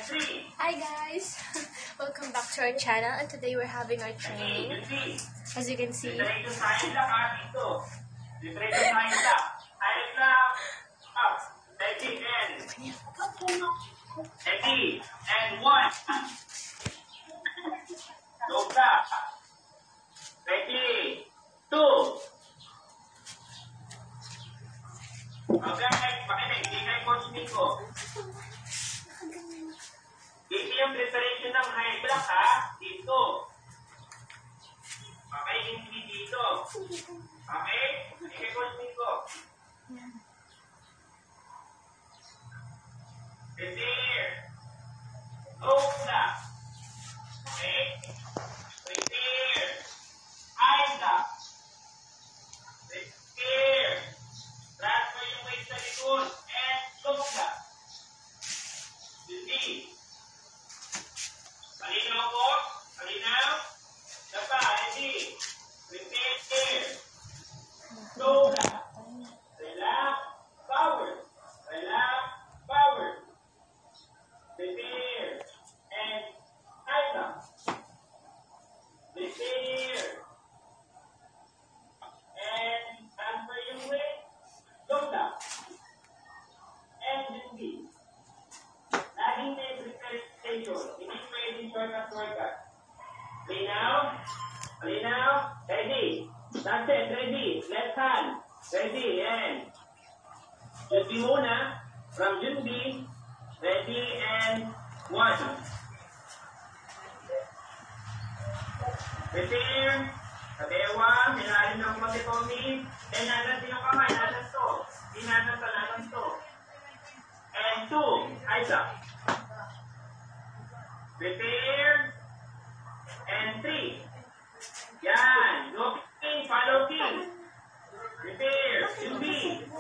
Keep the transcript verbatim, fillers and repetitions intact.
Hi guys! Welcome back to our channel, and today we're having our training. As you can see, Ready, and one. Dobra. Ready, two. Okay, pakinig, hindi kay Coach Nico. Ito yung preparation ng high block, ha? Dito. Okay, hindi dito. Okay? Hindi kay Coach Nico. Prepare. Dobra. Okay? Prepare. High block. Prepare. Transfer yung weight sa likod. And dobra. Hindi. Malinaw po? Malinaw? Dapa, ready. Prepare. Dobra. Relax. Power. Relax. Power. Prepare. And high block. Prepare. And transfer yung weight. Dobra. And hindi. Laging may preparation. Hindi pwede shortcut shortcut. Malinaw? Malinaw? Ready. That's it. Ready. Left hand. Ready. And Junbi muna. From Junbi. Ready. And one. Prepare. Katewa. Nilalim ng kumati-komi. And natin yung kamay. Natin to. Dinanan pa natin to. And two. Eyes up. Prepare. And three. Yan. Go king. Follow king. Prepare. Junbi.